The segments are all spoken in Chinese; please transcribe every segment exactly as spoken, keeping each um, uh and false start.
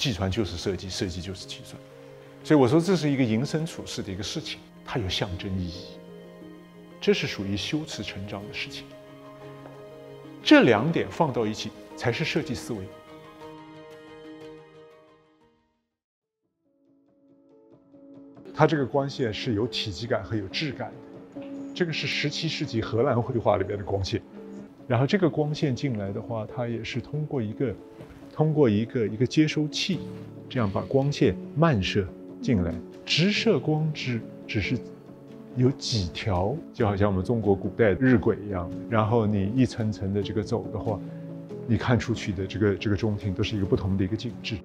计算就是设计，设计就是计算。所以我说这是一个营生处世的一个事情，它有象征意义，这是属于修辞成章的事情。这两点放到一起，才是设计思维。它这个光线是有体积感和有质感的，这个是十七世纪荷兰绘画里边的光线。然后这个光线进来的话，它也是通过一个通过一个一个接收器，这样把光线漫射进来。直射光之只是有几条，就好像我们中国古代日晷一样。然后你一层层的这个走的话，你看出去的这个这个中庭都是一个不同的一个景致。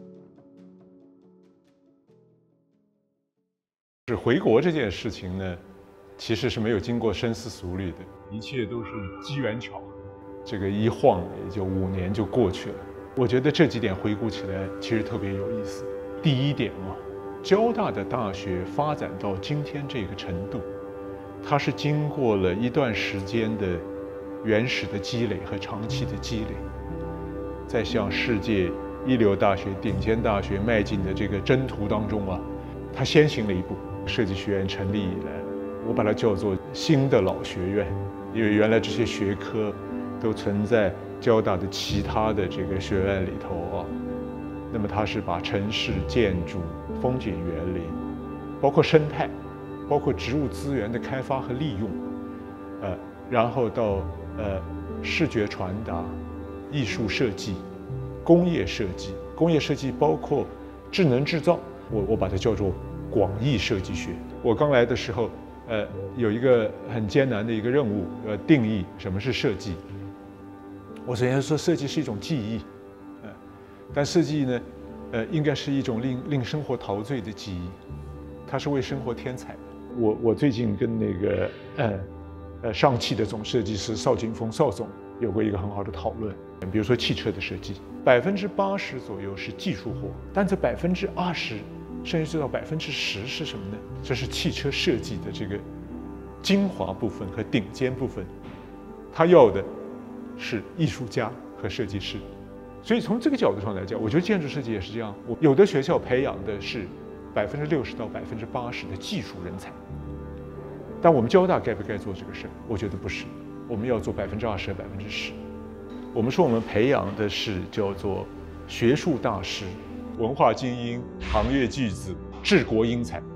是回国这件事情呢，其实是没有经过深思熟虑的，一切都是机缘巧合。这个一晃也就五年就过去了。我觉得这几点回顾起来其实特别有意思。第一点啊，交大的大学发展到今天这个程度，它是经过了一段时间的原始的积累和长期的积累，在向世界一流大学、顶尖大学迈进的这个征途当中啊，它先行了一步。设计学院成立以来，我把它叫做新的老学院，因为原来这些学科都存在交大的其他的这个学院里头啊。那么它是把城市建筑、风景园林，包括生态，包括植物资源的开发和利用，呃，然后到呃视觉传达、艺术设计、工业设计，工业设计包括智能制造，我我把它叫做广义设计学。我刚来的时候，呃，有一个很艰难的一个任务，呃，定义什么是设计。我首先说，设计是一种技艺，呃，但设计呢，呃，应该是一种令令生活陶醉的技艺，它是为生活添彩的。我我最近跟那个呃呃上汽的总设计师邵劲峰邵总有过一个很好的讨论。比如说汽车的设计，百分之八十左右是技术活，但这百分之二十。甚至到百分之十是什么呢？这是汽车设计的这个精华部分和顶尖部分，他要的是艺术家和设计师。所以从这个角度上来讲，我觉得建筑设计也是这样。我有的学校培养的是百分之六十到百分之八十的技术人才，但我们交大该不该做这个事？我觉得不是，我们要做百分之二十和百分之十。我们说我们培养的是叫做学术大师。文化精英、行业巨子、治国英才。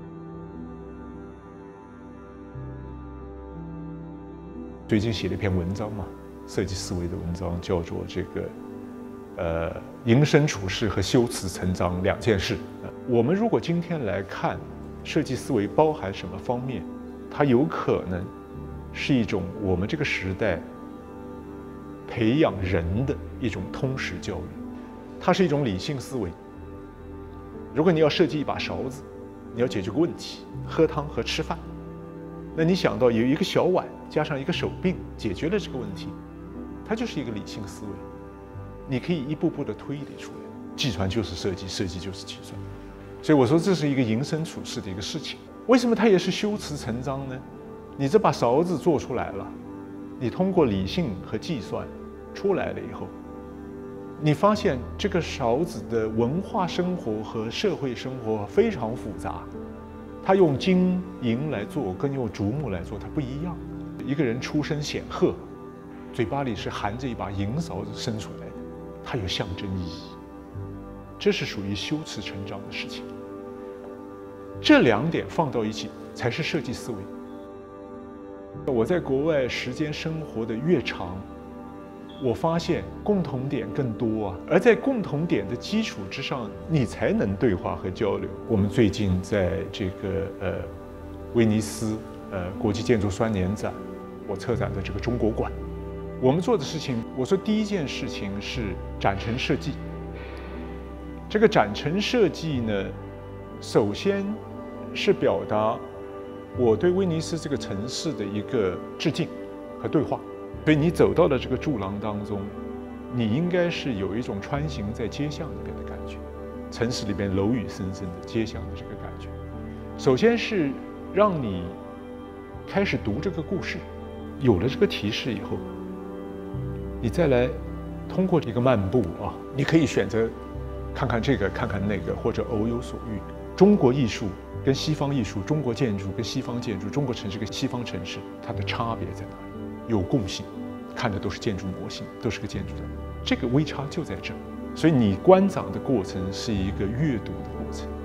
最近写了一篇文章嘛，设计思维的文章，叫做这个呃营生处世和修辞成章两件事。我们如果今天来看设计思维包含什么方面，它有可能是一种我们这个时代培养人的一种通识教育，它是一种理性思维。如果你要设计一把勺子，你要解决个问题，喝汤和吃饭，那你想到有一个小碗加上一个手柄解决了这个问题，它就是一个理性思维。你可以一步步的推理出来，计算就是设计，设计就是计算。所以我说这是一个营生处世的一个事情。为什么它也是修辞成章呢？你这把勺子做出来了，你通过理性和计算出来了以后，你发现这个勺子的文化生活和社会生活非常复杂，它用金银来做跟用竹木来做它不一样。一个人出身显赫，嘴巴里是含着一把银勺子生出来的，它有象征意义，这是属于修辞成章的事情。这两点放到一起才是设计思维。我在国外时间生活的越长，我发现共同点更多啊，而在共同点的基础之上，你才能对话和交流。我们最近在这个呃威尼斯呃国际建筑双年展，我策展的这个中国馆，我们做的事情，我说第一件事情是展陈设计。这个展陈设计呢，首先是表达我对威尼斯这个城市的一个致敬和对话。所以你走到了这个柱廊当中，你应该是有一种穿行在街巷里面的感觉，城市里边楼宇森森的街巷的这个感觉。首先是让你开始读这个故事，有了这个提示以后，你再来通过这个漫步啊，你可以选择看看这个，看看那个，或者偶有所欲。中国艺术跟西方艺术，中国建筑跟西方建筑，中国城市跟西方城市，它的差别在哪里？有共性，看的都是建筑模型，都是个建筑的，这个微差就在这儿。所以你观赏的过程是一个阅读的过程。